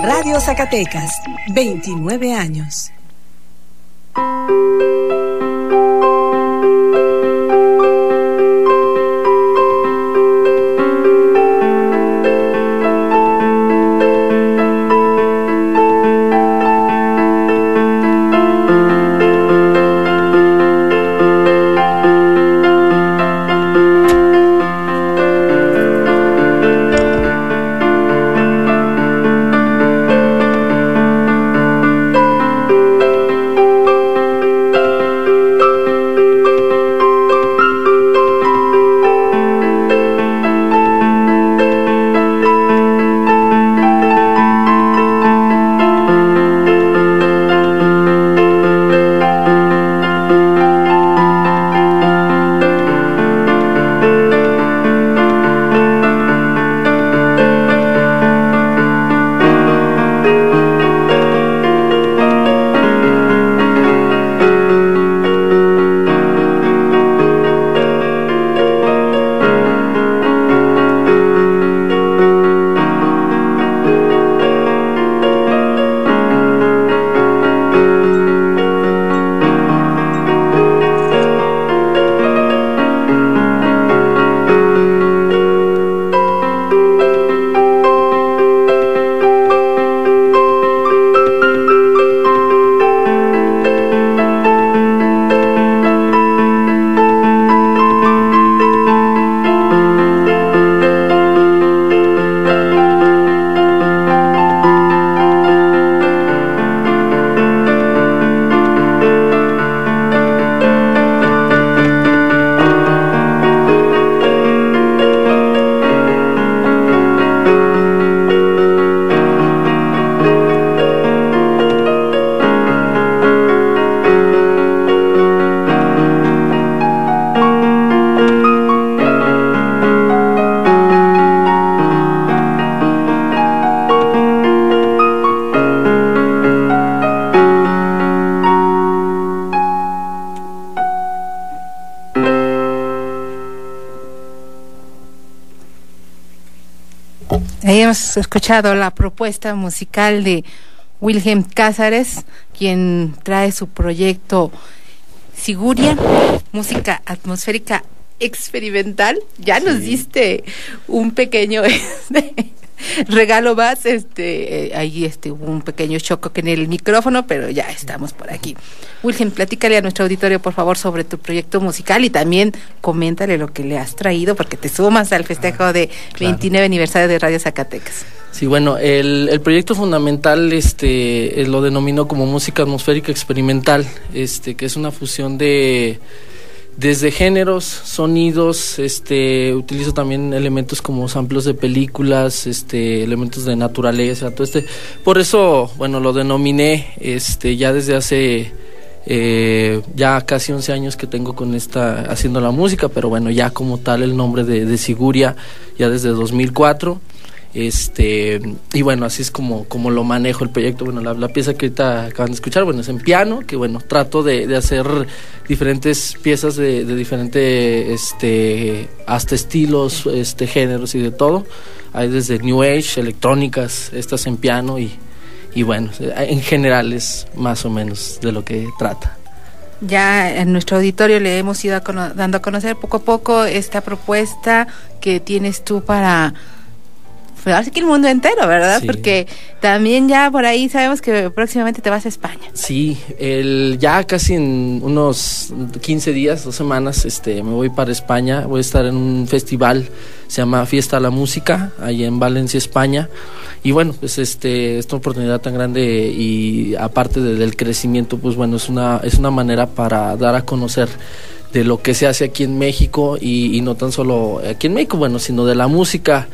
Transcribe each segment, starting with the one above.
Radio Zacatecas, 29 años. Hemos escuchado la propuesta musical de Wilhelm Cázares, quien trae su proyecto Siguria, música atmosférica experimental. Ya nos diste un pequeño regalo más, ahí hubo un pequeño choque en el micrófono, pero ya estamos por aquí. Wilhelm, platícale a nuestro auditorio, por favor, sobre tu proyecto musical y también coméntale lo que le has traído, porque te sumas al festejo de 29 aniversario de Radio Zacatecas. Sí, bueno, el proyecto fundamental lo denominó como música atmosférica experimental, que es una fusión desde géneros, sonidos, utilizo también elementos como samples de películas, elementos de naturaleza, todo por eso, bueno, lo denominé, ya desde hace ya casi 11 años que tengo con haciendo la música, pero bueno, ya como tal el nombre de Siguria, ya desde 2004. Y bueno, así es como lo manejo el proyecto. Bueno, la pieza que ahorita acaban de escuchar, bueno, es en piano, que bueno, trato de hacer diferentes piezas de diferente hasta estilos, géneros y de todo. Hay desde New Age, electrónicas, estas en piano y bueno, en general es más o menos de lo que trata. Ya en nuestro auditorio le hemos ido dando a conocer poco a poco esta propuesta que tienes tú para así que el mundo entero, ¿verdad? Sí. Porque también ya por ahí sabemos que próximamente te vas a España. Sí, ya casi en unos 15 días, 2 semanas, me voy para España. Voy a estar en un festival, se llama Fiesta a la Música, ahí en Valencia, España. Y bueno, pues esta oportunidad tan grande y aparte del crecimiento, pues bueno, es una manera para dar a conocer de lo que se hace aquí en México y no tan solo aquí en México, bueno, sino de la música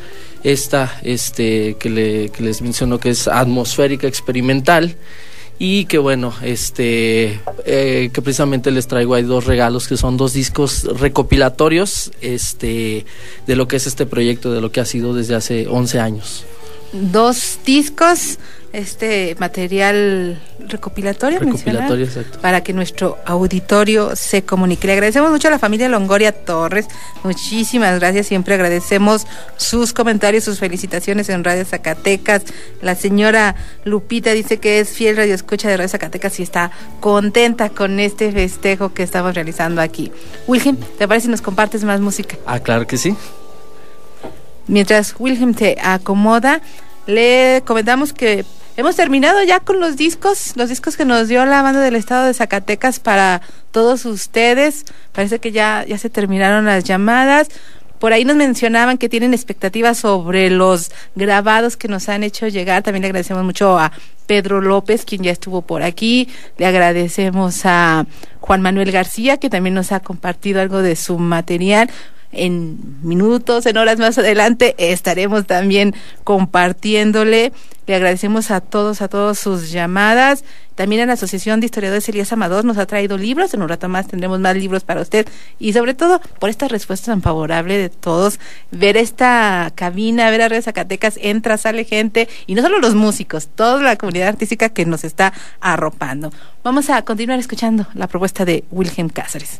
que les menciono, que es atmosférica experimental, y que bueno, que precisamente les traigo ahí 2 regalos, que son 2 discos recopilatorios de lo que es este proyecto, de lo que ha sido desde hace 11 años. 2 discos este material recopilatorio, exacto, para que nuestro auditorio se comunique. Le agradecemos mucho a la familia Longoria Torres, muchísimas gracias, siempre agradecemos sus comentarios, sus felicitaciones en Radio Zacatecas. La señora Lupita dice que es fiel radioescucha de Radio Zacatecas y está contenta con este festejo que estamos realizando aquí. Wilhelm, ¿te parece si nos compartes más música? Claro que sí. Mientras Wilhelm te acomoda, le comentamos que hemos terminado ya con los discos que nos dio la banda del estado de Zacatecas para todos ustedes. Parece que ya se terminaron las llamadas. Por ahí nos mencionaban que tienen expectativas sobre los grabados que nos han hecho llegar. También le agradecemos mucho a Pedro López, quien ya estuvo por aquí. Le agradecemos a Juan Manuel García, que también nos ha compartido algo de su material. En minutos, en horas más adelante, estaremos también compartiéndole. Le agradecemos a todos sus llamadas. También a la Asociación de Historiadores Elías Amador nos ha traído libros. En un rato más tendremos más libros para usted. Y sobre todo, por esta respuesta tan favorable de todos. Ver esta cabina, ver a Radio Zacatecas, entra, sale gente. Y no solo los músicos, toda la comunidad artística que nos está arropando. Vamos a continuar escuchando la propuesta de Wilhelm Cázares.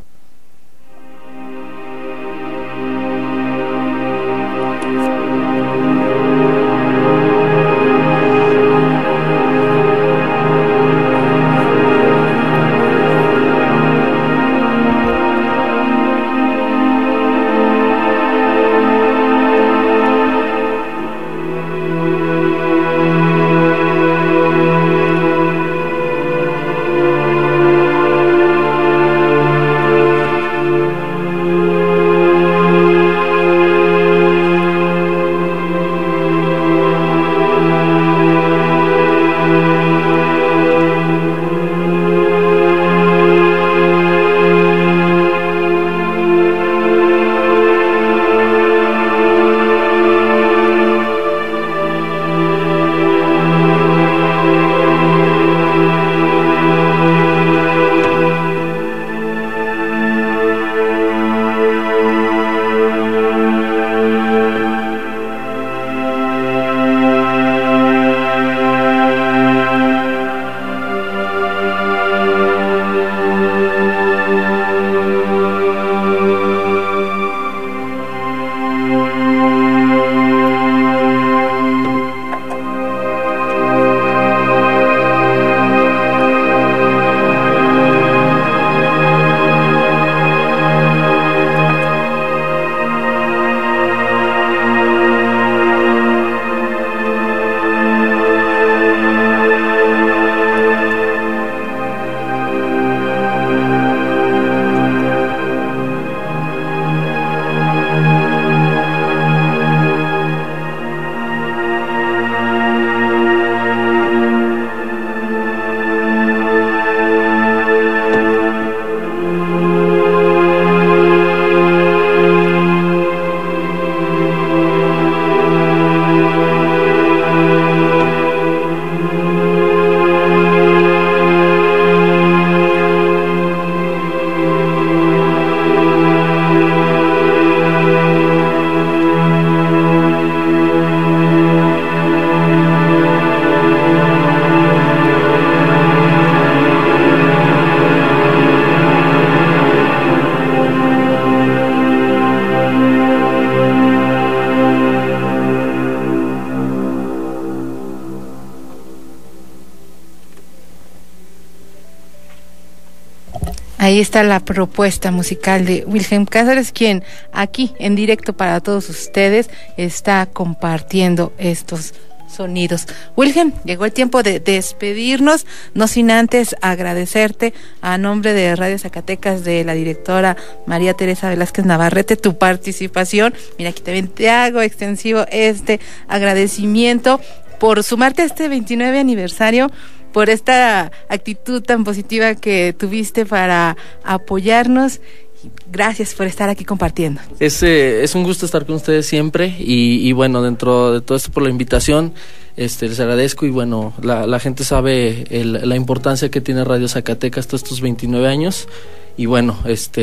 Ahí está la propuesta musical de Wilhelm Cázares, quien aquí en directo para todos ustedes está compartiendo estos sonidos. Wilhelm, llegó el tiempo de despedirnos, no sin antes agradecerte a nombre de Radio Zacatecas, de la directora María Teresa Velázquez Navarrete, tu participación. Mira, aquí también te hago extensivo este agradecimiento por sumarte a este 29 aniversario, por esta actitud tan positiva que tuviste para apoyarnos. Gracias por estar aquí compartiendo. Es un gusto estar con ustedes siempre y bueno, dentro de todo esto, por la invitación, les agradezco y bueno, la gente sabe la importancia que tiene Radio Zacatecas todos estos 29 años y bueno,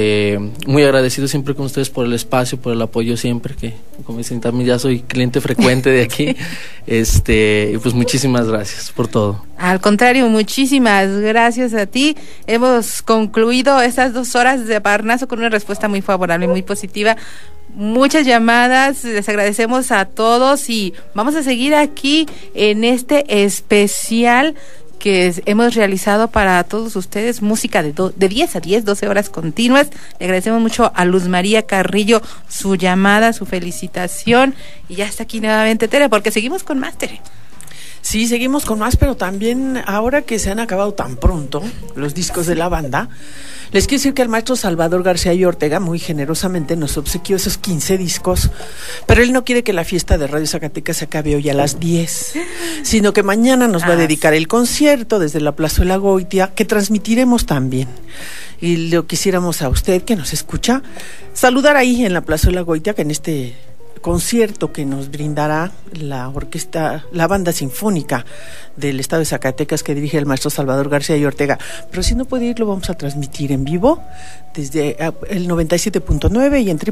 muy agradecido siempre con ustedes por el espacio, por el apoyo siempre, que como dicen también ya soy cliente frecuente de aquí. Y pues muchísimas gracias por todo. Al contrario, muchísimas gracias a ti. Hemos concluido estas 2 horas de Parnaso con una respuesta muy favorable, muy positiva. Muchas llamadas, les agradecemos a todos y vamos a seguir aquí en este especial que hemos realizado para todos ustedes, música de 10 a 10, 12 horas continuas. Le agradecemos mucho a Luz María Carrillo su llamada, su felicitación, y ya está aquí nuevamente Tere, porque seguimos con más, Tere. Sí, seguimos con más, pero también ahora que se han acabado tan pronto los discos de la banda, les quiero decir que el maestro Salvador García y Ortega muy generosamente nos obsequió esos 15 discos, pero él no quiere que la fiesta de Radio Zacatecas se acabe hoy a las 10, sino que mañana nos va a dedicar el concierto desde la Plazuela Goitia, que transmitiremos también. Y lo quisiéramos a usted que nos escucha, saludar ahí en la Plazuela Goitia, que en este concierto que nos brindará la orquesta, la banda sinfónica del estado de Zacatecas que dirige el maestro Salvador García y Ortega. Pero si no puede ir, lo vamos a transmitir en vivo desde el 97.9 y en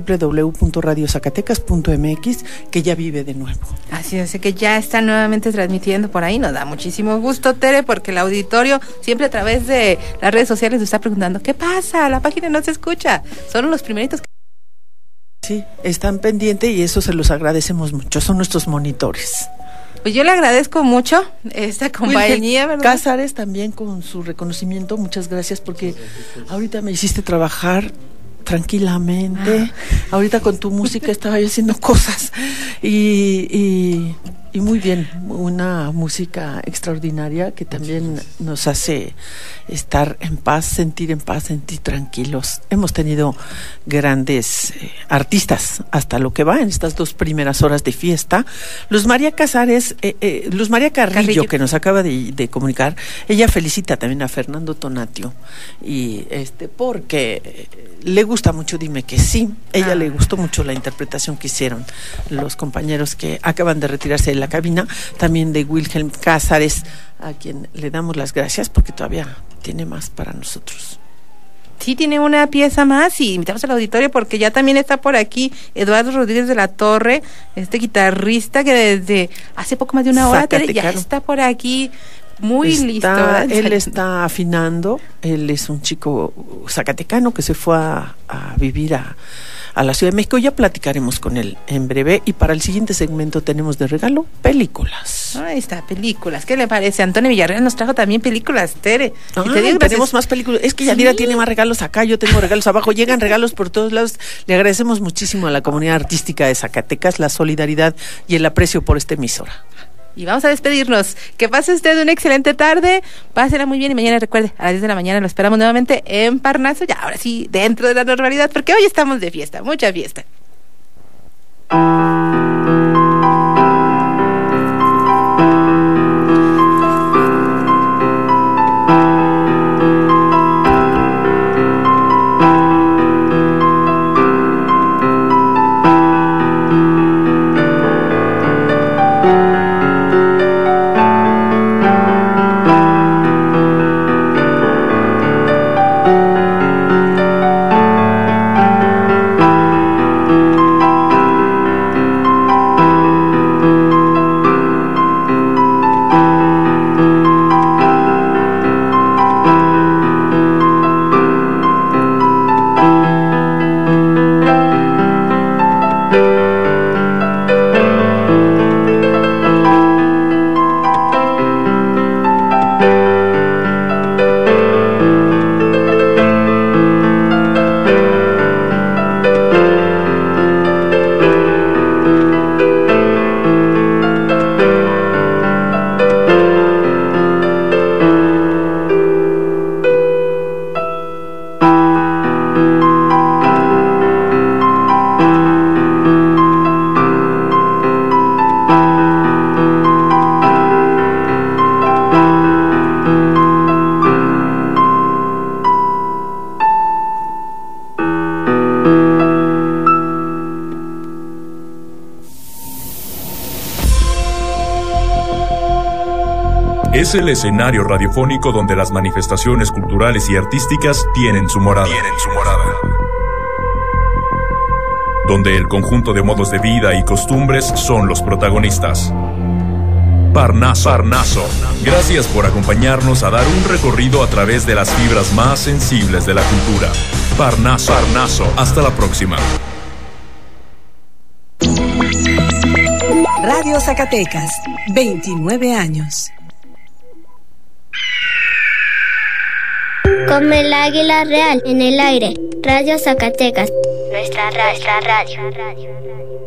www.radiozacatecas.mx, que ya vive de nuevo. Así es, que ya está nuevamente transmitiendo por ahí. Nos da muchísimo gusto, Tere, porque el auditorio siempre a través de las redes sociales nos está preguntando ¿qué pasa? La página no se escucha. Son los primeritos que... Sí, están pendientes y eso se los agradecemos mucho, son nuestros monitores. Pues yo le agradezco mucho esta compañía, ¿verdad? Cázares también con su reconocimiento, muchas gracias, porque ahorita me hiciste trabajar tranquilamente, ahorita con tu música estaba yo haciendo cosas y muy bien, una música extraordinaria que también nos hace estar en paz, sentir tranquilos. Hemos tenido grandes artistas hasta lo que va en estas 2 primeras horas de fiesta. Luz María Casares, Luz María Carrillo, que nos acaba de comunicar, ella felicita también a Fernando Tonatio y porque le gusta mucho Dime que sí. Ella le gustó mucho la interpretación que hicieron los compañeros que acaban de retirarse de la cabina, también de Wilhelm Cázares, a quien le damos las gracias porque todavía tiene más para nosotros. Sí, tiene una pieza más y invitamos al auditorio porque ya también está por aquí Eduardo Rodríguez de la Torre, guitarrista que desde hace poco más de una hora ya está por aquí. Muy listo, ¿verdad? Él está afinando, él es un chico zacatecano que se fue a vivir a la Ciudad de México. Ya platicaremos con él en breve y para el siguiente segmento tenemos de regalo películas. Ahí está, películas. ¿Qué le parece? Antonio Villarreal nos trajo también películas, Tere. Tenemos más películas. Es que Yadira tiene más regalos acá, yo tengo regalos abajo. Llegan regalos por todos lados. Le agradecemos muchísimo a la comunidad artística de Zacatecas la solidaridad y el aprecio por esta emisora. Y vamos a despedirnos. Que pase usted una excelente tarde, pásela muy bien y mañana recuerde, a las 10 de la mañana lo esperamos nuevamente en Parnaso, ya ahora sí, dentro de la normalidad, porque hoy estamos de fiesta, mucha fiesta. Es el escenario radiofónico donde las manifestaciones culturales y artísticas tienen su morada. Donde el conjunto de modos de vida y costumbres son los protagonistas. Parnaso. Gracias por acompañarnos a dar un recorrido a través de las fibras más sensibles de la cultura. Parnaso. Hasta la próxima. Radio Zacatecas, 29 años. Como el águila real en el aire. Radio Zacatecas. Nuestra radio.